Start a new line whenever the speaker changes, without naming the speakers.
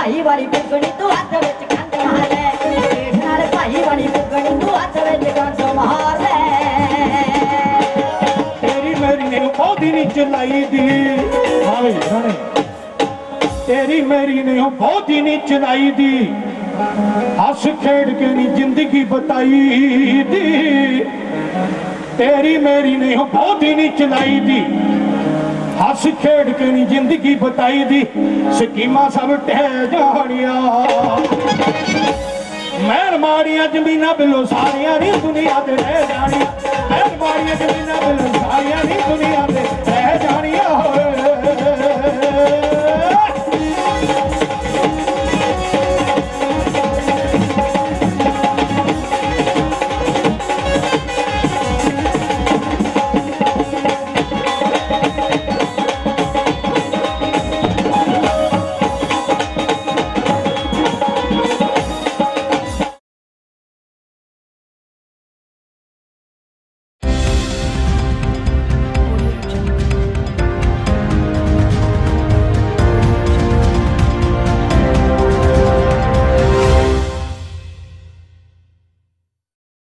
ਭਾਈ ਵਾਲੀ ਪੁੱਗਣੀ ਤੂੰ ਹੱਥ ਵਿੱਚ ਕੰਧ ਮਾਰ ਲੈ ਜੇਠ ਨਾਲ ਭਾਈ ਵਾਲੀ ਪੁੱਗਣੀ ਤੂੰ ਹੱਥ ਵਿੱਚ ਕੰਧ ਮਾਰ ਲੈ
तेरी मेरी ने पौधी नी चलाई दी हाँ भाई राणे तेरी मेरी ने पौधी नी चलाई दी हस खेड़ के नी जिंदगी बताई दी तेरी मेरी ने पौधी नी चलाई दी हस खेड़ के नी जिंदगी बताई दी स्कीमा सब टह जानिया मैर मारिया जमीना बिलो सारिया नी दुनिया ते रह जानिया मैर मारिया जमीना बिलो सारिया नी दुनिया ते